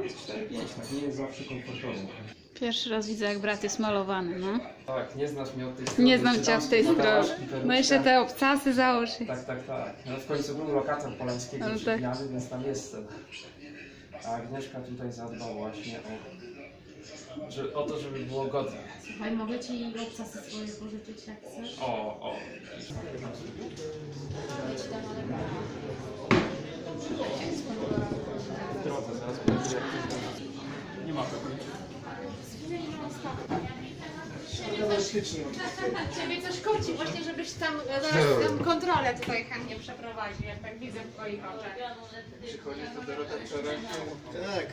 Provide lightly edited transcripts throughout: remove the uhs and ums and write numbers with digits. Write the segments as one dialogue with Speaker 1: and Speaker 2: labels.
Speaker 1: 4-5, tak nie jest zawsze komfortowo.
Speaker 2: Pierwszy raz widzę, jak brat jest malowany, no.
Speaker 1: Tak, nie znasz mnie od tej strony.
Speaker 2: Nie znam cię od tej strony. No jeszcze te obcasy załóż.
Speaker 1: Tak. No w końcu był lokator Polańskiego przy
Speaker 2: tak.
Speaker 1: Pijany, więc tam jestem. A Agnieszka tutaj zadbała właśnie o to, żeby było godnie.
Speaker 3: Słuchaj, mogę ci obcasy swoje pożyczyć, jak chcesz?
Speaker 1: O.
Speaker 3: Mogę ci dam, ale...
Speaker 1: W drodze zaraz będzie. Nie ma tego.
Speaker 3: Ciebie coś korci właśnie, żebyś tam kontrolę tutaj chętnie przeprowadził, jak tak widzę w twoich oczach.
Speaker 1: Przychodzi to Dorota Czarek.
Speaker 4: Tak.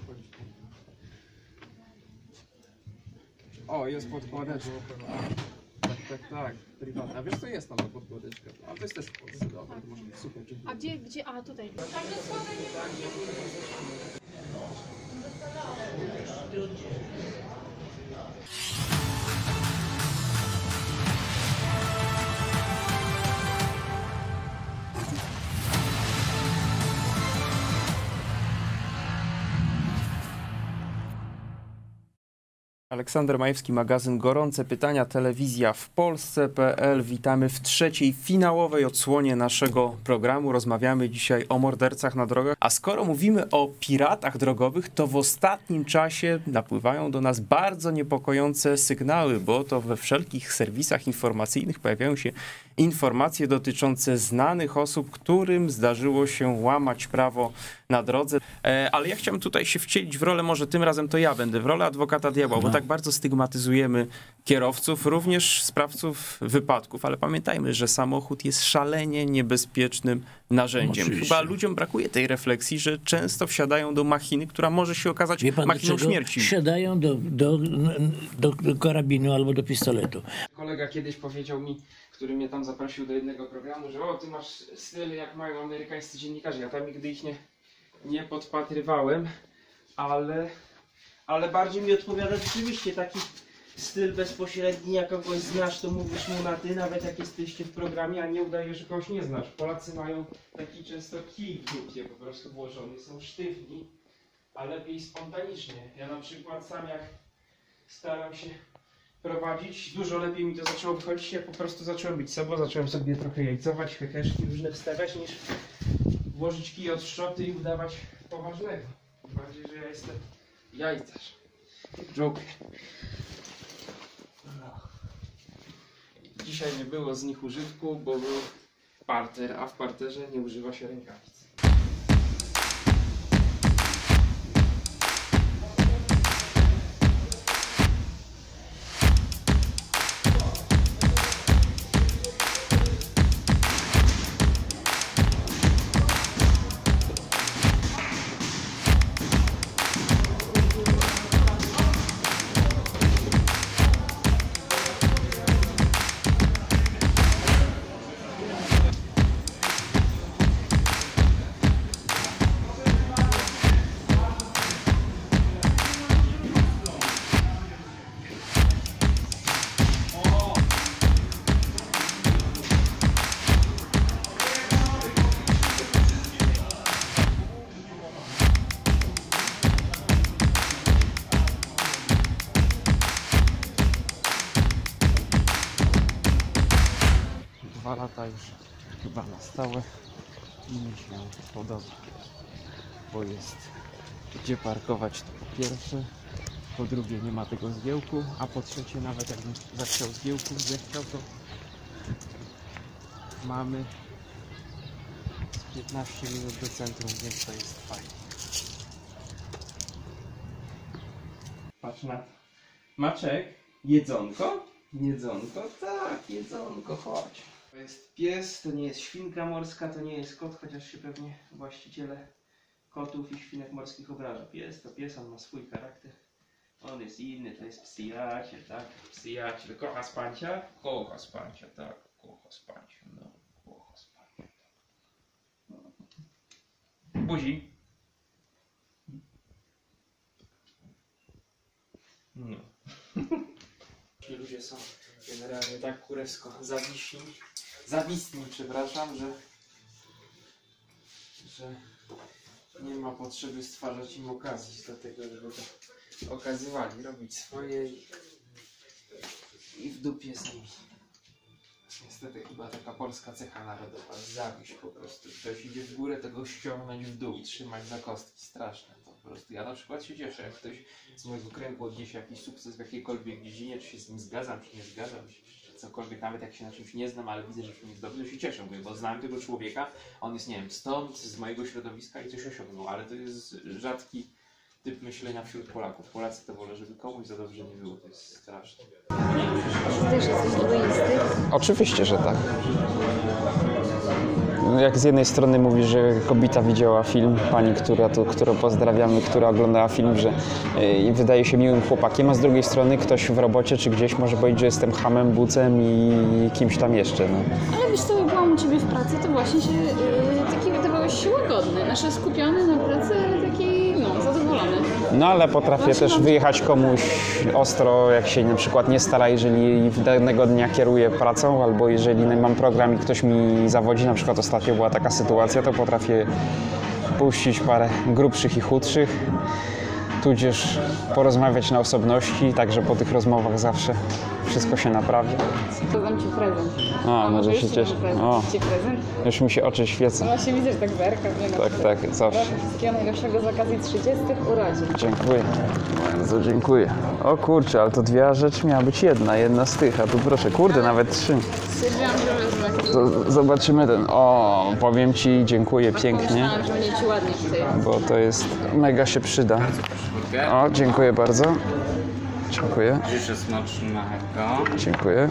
Speaker 1: O, jest podkładeczka. Tak. Prywatna. Wiesz co jest tam na podkładeczkę? A to jest też dobra, to może być super.
Speaker 3: A gdzie? A tutaj.
Speaker 1: Aleksander Majewski, magazyn Gorące Pytania, telewizja w Polsce.pl. Witamy w trzeciej, finałowej odsłonie naszego programu. Rozmawiamy dzisiaj o mordercach na drogach. A skoro mówimy o piratach drogowych, to w ostatnim czasie napływają do nas bardzo niepokojące sygnały, bo to we wszelkich serwisach informacyjnych pojawiają się informacje dotyczące znanych osób, którym zdarzyło się łamać prawo na drodze. Ale ja chciałem tutaj się wcielić w rolę, może tym razem to ja będę, w rolę adwokata diabła, bo tak bardzo stygmatyzujemy kierowców, również sprawców wypadków, ale pamiętajmy, że samochód jest szalenie niebezpiecznym narzędziem.
Speaker 5: Oczywiście.
Speaker 1: Chyba ludziom brakuje tej refleksji, że często wsiadają do machiny, która może się okazać machiną śmierci.
Speaker 5: Siadają do karabinu albo do pistoletu.
Speaker 1: Kolega kiedyś powiedział mi, który mnie tam zaprosił do jednego programu, że ty masz styl jak mają amerykańscy dziennikarze. Ja tam nigdy ich nie podpatrywałem, ale bardziej mi odpowiada rzeczywiście taki styl bezpośredni, jak kogoś znasz, to mówisz mu na ty, nawet jak jesteście w programie, a nie udajesz, że kogoś nie znasz. Polacy mają taki często kij w dupie po prostu włożony, są sztywni, a lepiej spontanicznie. Ja na przykład sam jak staram się prowadzić, dużo lepiej mi to zaczęło wychodzić, jak po prostu zacząłem być sobą, zacząłem sobie trochę jajcować, heheszki różne wstawiać, niż włożyć kij od szczoty i udawać poważnego. Bardziej, że ja jestem jajcarz. Joker. No. Dzisiaj nie było z nich użytku, bo był parter, a w parterze nie używa się rękawic. Lata już chyba na stałe i mi się podoba, bo jest gdzie parkować, to po pierwsze, po drugie nie ma tego zgiełku, a po trzecie nawet jakbym zachciał zechciał, to mamy 15 minut do centrum, więc to jest fajnie. Patrz na to. Maczek, jedzonko? Jedzonko? Tak, jedzonko, chodź. To jest pies, to nie jest świnka morska, to nie jest kot, chociaż się pewnie właściciele kotów i świnek morskich obraża. Pies to pies, on ma swój charakter. On jest inny, to jest przyjaciel, tak? Przyjaciel. Kocha spancia? Kocha spancia, tak. Kocha spancia, no. Kocha spancia. Buzi. No. Ludzie są generalnie tak kurewsko zawisni, przepraszam, że nie ma potrzeby stwarzać im okazji do tego, żeby to okazywali, robić swoje i w dupie z nimi. Niestety chyba taka polska cecha narodowa, zawiść po prostu. Ktoś idzie w górę, tego ściągnąć w dół, trzymać za kostki, straszne to po prostu. Ja na przykład się cieszę, jak ktoś z mojego kręgu odniesie jakiś sukces w jakiejkolwiek dziedzinie, czy się z nim zgadzam, czy nie zgadzam, czy cokolwiek, nawet jak się na czymś nie znam, ale widzę, że się nie zdobył, to się cieszę, bo znam tego człowieka, on jest, nie wiem, stąd, z mojego środowiska i coś osiągnął, ale to jest rzadki typ myślenia wśród Polaków. Polacy to wolą, żeby komuś za dobrze nie było, to jest straszne.
Speaker 2: Też jesteś egoisty?
Speaker 4: Oczywiście, że tak. Jak z jednej strony mówi, że kobieta widziała film, pani, którą pozdrawiamy, która oglądała film, że i wydaje się miłym chłopakiem, a z drugiej strony ktoś w robocie czy gdzieś może powiedzieć, że jestem chamem, bucem i kimś tam jeszcze. No.
Speaker 2: Ale wiesz co, jak byłam u ciebie w pracy, to właśnie się taki wydawałeś się łagodny. Nasze skupiony na pracy, ale taki zadowolony.
Speaker 4: No ale potrafię też wyjechać komuś ostro, jak się na przykład nie stara, jeżeli danego dnia kieruję pracą, albo jeżeli mam program i ktoś mi zawodzi, na przykład ostatnio była taka sytuacja, to potrafię puścić parę grubszych i chudszych, tudzież porozmawiać na osobności, także po tych rozmowach zawsze wszystko się naprawi.
Speaker 2: Dam ci prezent.
Speaker 4: A, może się cieszę. O,
Speaker 2: Ci prezent?
Speaker 4: już mi się oczy świecą.
Speaker 2: No właśnie widzę, że tak zerka.
Speaker 4: Tak, zawsze.
Speaker 2: Wszystkiego najlepszego z okazji 30 urodzin.
Speaker 4: Dziękuję. Bardzo dziękuję. O kurczę, ale to dwie rzeczy miała być jedna z tych, a tu proszę, kurde, nawet 3.
Speaker 2: Stwierdziłam, że wezmę.
Speaker 4: To zobaczymy ten. O, powiem ci, dziękuję pięknie,
Speaker 2: Myślałam, że będzie ci ładnie tutaj.
Speaker 4: bo to jest, mega się przyda. O, dziękuję bardzo. Dziękuję.
Speaker 6: Życzę smacznego.
Speaker 4: Dziękuję.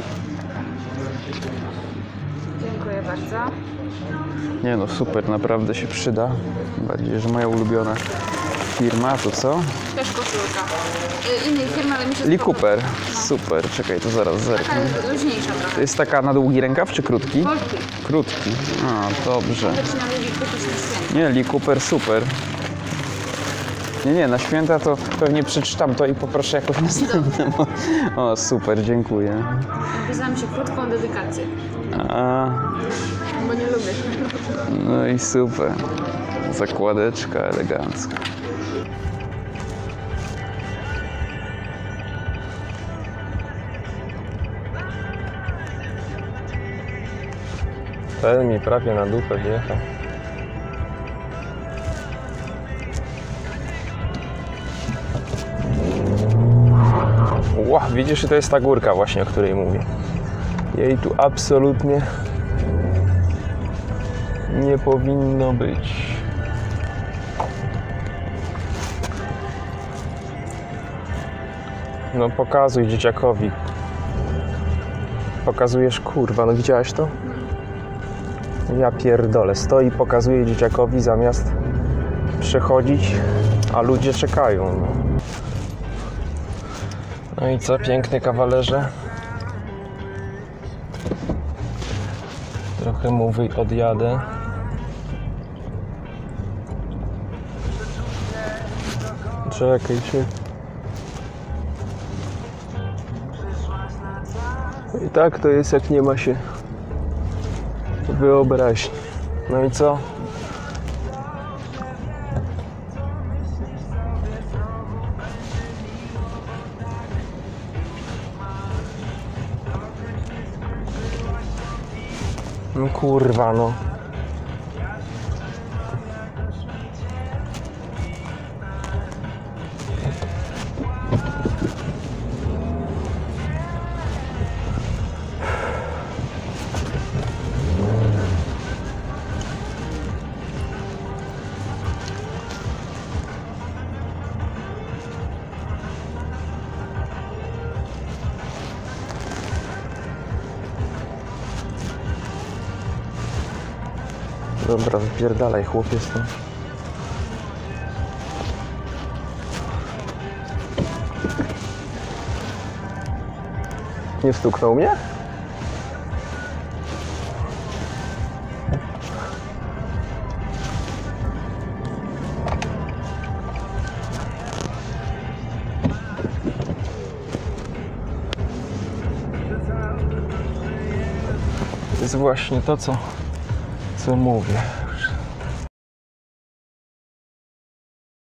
Speaker 2: Dziękuję bardzo.
Speaker 4: Nie no, super, naprawdę się przyda. Bardziej, że moja ulubiona firma, to co?
Speaker 2: Też koszulka. Innej firmy, ale mi się
Speaker 4: Lee
Speaker 2: spodoba.
Speaker 4: Cooper. Super, czekaj, to zaraz zerknę.
Speaker 2: Taka luźniejsza trochę.
Speaker 4: To jest taka na długi rękaw, czy krótki?
Speaker 2: Polski.
Speaker 4: Krótki. A, dobrze.
Speaker 2: Zaczynamy kupić na święta.
Speaker 4: Nie, Lee Cooper, super. Nie, na święta to pewnie przeczytam to i poproszę jakąś następną. O, super, dziękuję.
Speaker 2: Napisałam się krótką dedykację,
Speaker 4: A,
Speaker 2: bo nie lubię.
Speaker 4: no i super. Zakładeczka elegancka. Ten mi prawie na dupę wjechał. Ła, widzisz, to jest ta górka właśnie, o której mówię. Jej tu absolutnie nie powinno być. No pokazuj dzieciakowi. Pokazujesz, kurwa, no widziałaś to? Ja pierdolę, stoi, pokazuje dzieciakowi zamiast przechodzić, a ludzie czekają. No. No i co, piękny kawalerze? Trochę mu odjadę. Czekaj się. I tak to jest, jak nie ma się wyobraźni. No i co? No kurwa, no. Dobra, wypierdalaj, chłopie, stąd. Nie stuknął mnie? To jest właśnie to, co mówię.